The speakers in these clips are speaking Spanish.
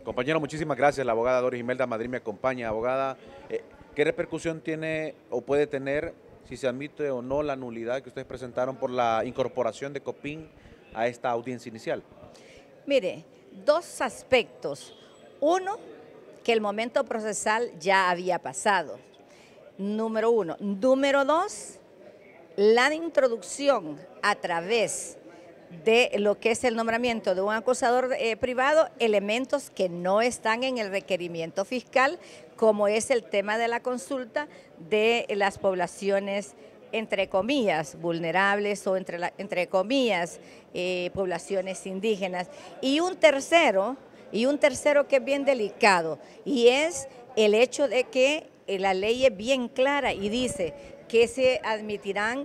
Compañero, muchísimas gracias. La abogada Doris Imelda Madrid me acompaña. Abogada, ¿qué repercusión tiene o puede tener si se admite o no la nulidad que ustedes presentaron por la incorporación de Copin a esta audiencia inicial? Mire, dos aspectos. Uno, que el momento procesal ya había pasado. Número uno. Número dos, la introducción a través de lo que es el nombramiento de un acusador privado, elementos que no están en el requerimiento fiscal, como es el tema de la consulta de las poblaciones, entre comillas, vulnerables o entre comillas, poblaciones indígenas. Y un tercero que es bien delicado, y es el hecho de que la ley es bien clara y dice que se admitirán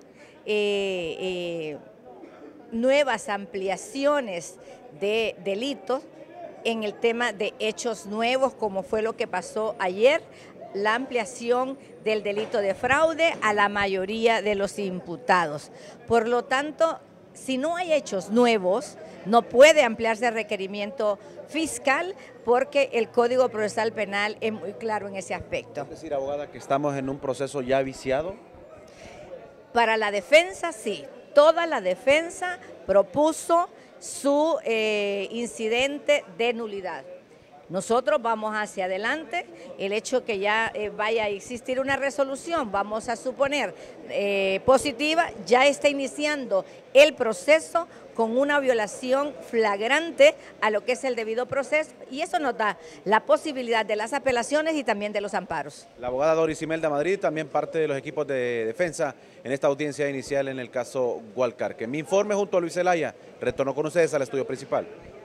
nuevas ampliaciones de delitos en el tema de hechos nuevos, como fue lo que pasó ayer, la ampliación del delito de fraude a la mayoría de los imputados. Por lo tanto, si no hay hechos nuevos, no puede ampliarse el requerimiento fiscal porque el Código Procesal Penal es muy claro en ese aspecto. Es decir, abogada, que estamos en un proceso ya viciado. Para la defensa, sí. Toda la defensa propuso su incidente de nulidad. Nosotros vamos hacia adelante, el hecho que ya vaya a existir una resolución, vamos a suponer positiva, ya está iniciando el proceso con una violación flagrante a lo que es el debido proceso, y eso nos da la posibilidad de las apelaciones y también de los amparos. La abogada Doris Imelda Madrid, también parte de los equipos de defensa en esta audiencia inicial en el caso Gualcarque. Mi informe junto a Luis Zelaya, retorno con ustedes al estudio principal.